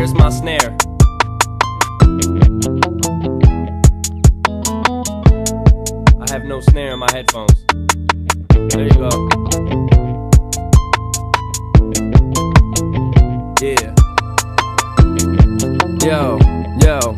Where's my snare? I have no snare in my headphones. There you go. Yeah. Yo.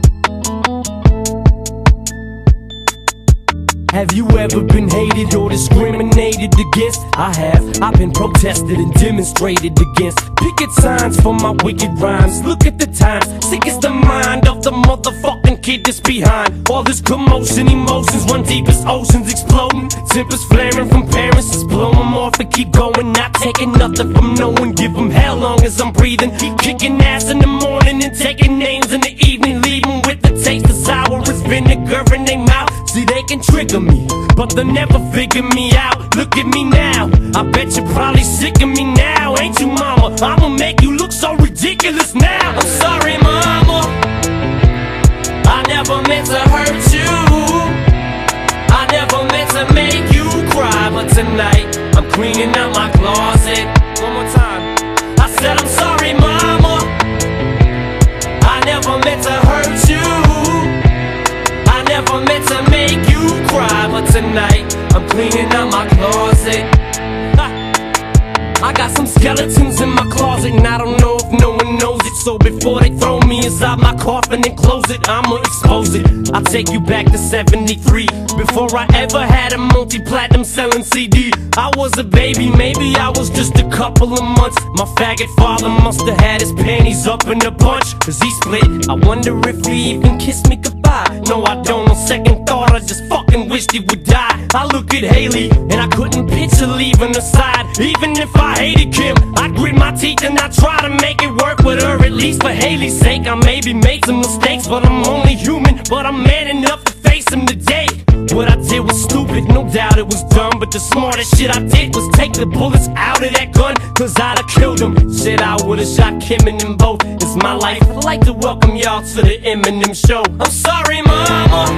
Have you ever been hated or discriminated against? I have. I've been protested and demonstrated against. Picket signs for my wicked rhymes. Look at the times. Sick is the mind of the motherfucking kid that's behind all this commotion. Emotions run deep as oceans exploding. Tempers flaring from parents. Just blow them off and keep going. Not taking nothing from no one. Give them hell long as I'm breathing. Keep kicking ass in the morning and taking names in the evening. Leaving with the taste of sour as vinegar in their mouth. See, they can trigger me, but they'll never figure me out. Look at me now, I bet you're probably sick of me now. Ain't you, mama? I'ma make you look so ridiculous now. I'm sorry, mama, I never meant to hurt you. I never meant to make you cry. But tonight, I'm cleaning out my closet. One more time. I said I'm sorry, mama, I never meant to hurt you. I never meant to make you cry, but tonight I'm cleaning out my closet. I got some skeletons in my closet, and I don't know if no one knows it. So before they throw me inside my coffin and close it, I'ma expose it. I'll take you back to 73, before I ever had a multi-platinum selling CD. I was a baby, maybe I was just a couple of months. My faggot father must have had his panties up in a bunch, cause he split. I wonder if he even kissed me goodbye. No, I don't. On second thought, I just fucking wished he would die. I look at Haley, and I couldn't picture leaving her side. Even if I hated Kim, I grit my teeth and I try to make it work with her. At least for Haley's sake, I maybe made some mistakes, but I'm only human. But I'm man enough to face them today. What I did was stupid, no doubt it was dumb, but the smartest shit I did was take the bullets out of that gun, cause I'd have killed them. Shit, I would've shot Kim and them both. It's my life. I'd like to welcome y'all to the Eminem show. I'm sorry, mama,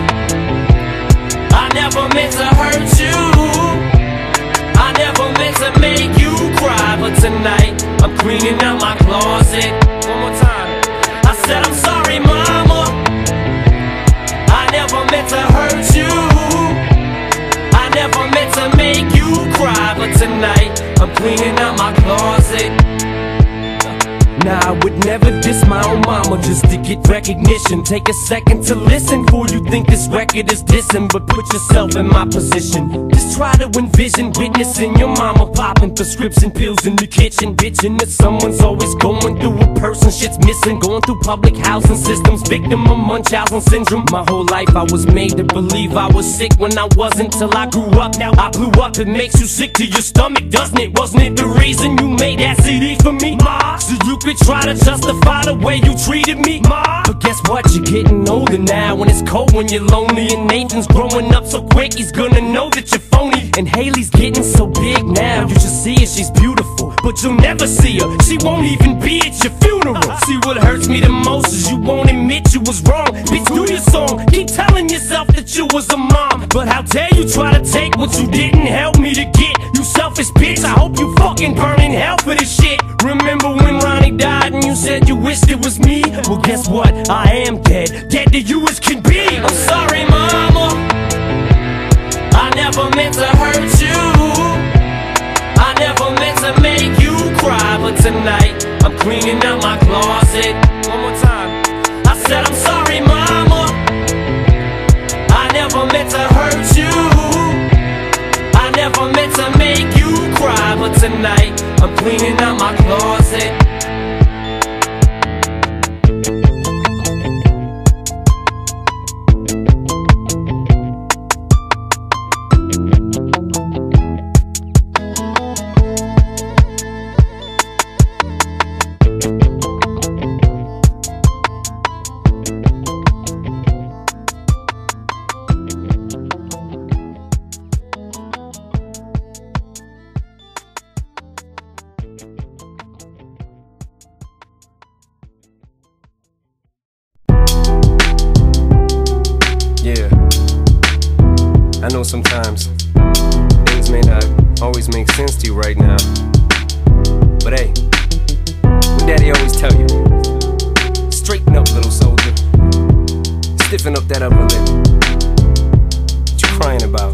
I never meant to hurt you. I never meant to make you cry, but tonight I'm cleaning out my closet. One more time. I said I'm sorry, mama, I never meant to hurt you. I never meant to make you cry, but tonight I'm cleaning out my closet. Nah, I would never diss my own mama just to get recognition. Take a second to listen before you think this record is dissing, but put yourself in my position. Just try to envision witnessing your mama popping prescription pills in the kitchen, bitching that someone's always going through a person shit's missing. Going through public housing systems, victim of Munchausen syndrome. My whole life I was made to believe I was sick when I wasn't, till I grew up. Now I blew up. It makes you sick to your stomach, doesn't it? Wasn't it the reason you made that CD for me, ma? So you could try to justify the way you treated me, ma. But guess what? You're getting older now, and it's cold when you're lonely. And Nathan's growing up so quick, he's gonna know that you're phony. And Haley's getting so big now, you should see her, she's beautiful, but you'll never see her. She won't even be at your funeral. See, what hurts me the most is you won't admit you was wrong. Bitch, do your song, keep telling yourself that you was a mom. But how dare you try to take what you didn't help me to get, you selfish bitch. I hope you fucking burn in hell for this shit. Remember when Ronnie died and you said you wished it was me? Well, guess what? I am dead, dead to you as can be. I'm sorry, mama, I never meant to hurt you. I never meant to make you cry, but tonight I'm cleaning out my closet. One more time. I said I'm sorry, mama, I never meant to hurt you. I never meant to make you cry, but tonight I'm cleaning out my closet. I know sometimes things may not always make sense to you right now, but hey, what daddy always tell you, Straighten up, little soldier. Stiffen up that upper lip. What you crying about?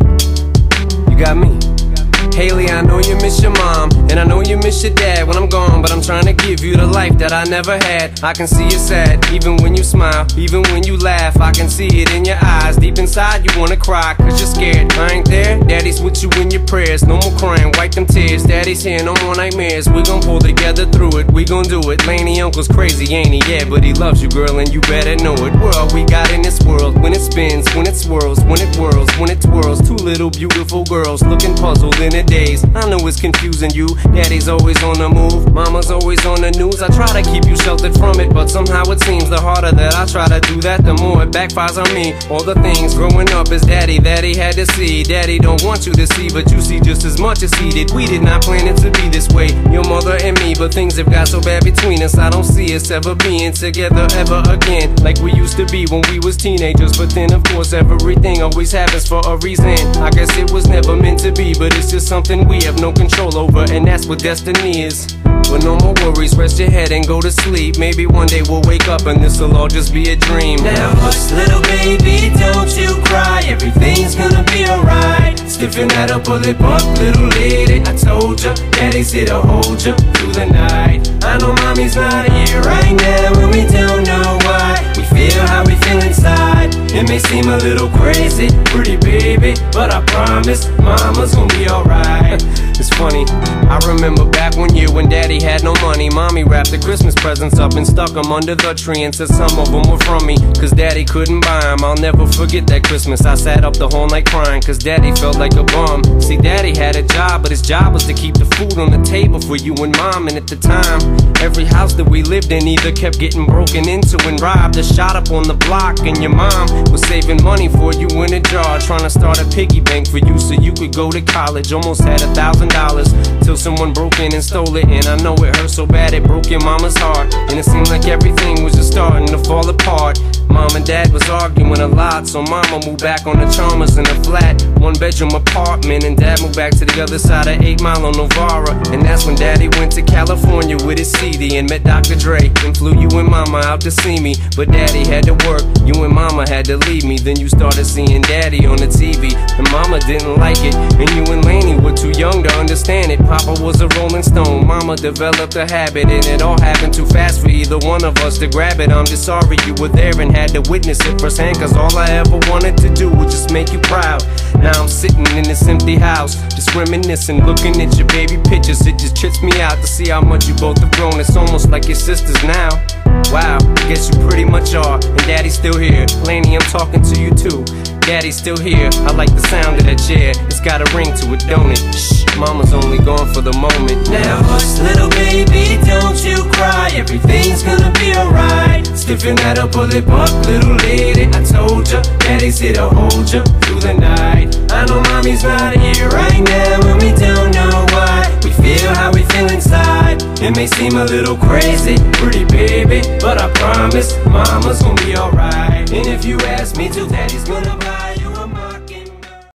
You got me. Haley, I know you miss your mom, and I know you miss your dad when I'm gone, but I'm trying to give you the life that I never had. I can see you sad, even when you smile, even when you laugh. I can see it in your eyes, deep inside you wanna cry, cause you're scared. I ain't there, daddy's with you in your prayers. No more crying, wipe them tears, daddy's here, no more nightmares. We gon' pull together through it, we gon' do it. Laney uncle's crazy, ain't he? Yeah, but he loves you, girl, and you better know it. We're all we got in this world, when it spins, when it swirls, when it whirls, when it twirls. Two little beautiful girls looking puzzled in a daze. I know it's confusing you. Daddy's always on the move, mama's always on the news. I try to keep you sheltered from it, but somehow it seems the harder that I try to do that, the more it backfires on me. All the things growing up as daddy that he had to see, daddy don't want you to see, but you see just as much as he did. We did not plan it to be this way, your mother and me, but things have got so bad between us. I don't see us ever being together ever again, like we used to be when we was teenagers. But then of course everything always happens for a reason. I guess it was never meant to be, but it's just something we have no control over, and that's what destiny is. But no more worries, rest your head and go to sleep. Maybe one day we'll wake up and this'll all just be a dream. Now hush, little baby, don't you cry. Everything's gonna be alright. Stiffen that upper lip up, little lady. I told ya, daddy's here to hold ya through the night. I know mommy's not here right now, and we don't know why. We feel how we feel inside. It may seem a little crazy, pretty baby, but I promise mama's gonna be alright. It's funny, I remember back one year when daddy had no money. Mommy wrapped the Christmas presents up and stuck them under the tree and said some of them were from me, cause daddy couldn't buy them. I'll never forget that Christmas. I sat up the whole night crying, cause daddy felt like a bum. See, daddy had a job, but his job was to keep the food on the table for you and mom. And at the time, every house that we lived in either kept getting broken into and robbed or shot up on the block. And your mom was saving money for you in a jar, trying to start a piggy bank for you so you could go to college. Almost had $1,000 till someone broke in and stole it. And I know it hurt so bad it broke your mama's heart, and it seemed like everything was just starting to fall apart. Mom and dad was arguing a lot, so mama moved back on the Chalmers in a flat 1-bedroom apartment, and dad moved back to the other side of 8 Mile on Novara. And that's when daddy went to California with his CD and met Dr. Dre and flew you and mama out to see me. But daddy had to work, you and mama had to leave me. Then you started seeing daddy on the TV, and mama didn't like it, and you and Laney were too young to understand it. Papa was a Rolling Stone, mama developed a habit, and it all happened too fast for either one of us to grab it. I'm just sorry you were there and had to witness it firsthand, cause all I ever wanted to do was just make you proud. Now I'm sitting in this empty house, just reminiscing, looking at your baby pictures. It just trips me out to see how much you both have grown. It's almost like your sisters now. Wow, I guess you pretty much are, and daddy's still here. Laney, I'm talking to you too. Daddy's still here, I like the sound of that chair. It's got a ring to it, don't it? Shh, mama's only gone for the moment. Now hush, little baby, don't you cry. Everything's gonna be alright. Stiffen that upper lip up, little lady. I told ya, daddy's here to hold ya through the night. I know mommy's not here right now, and we don't know why. We feel how we feel inside. It may seem a little crazy, pretty baby, but I promise mama's gonna be alright. And if you ask me to, daddy's gonna buy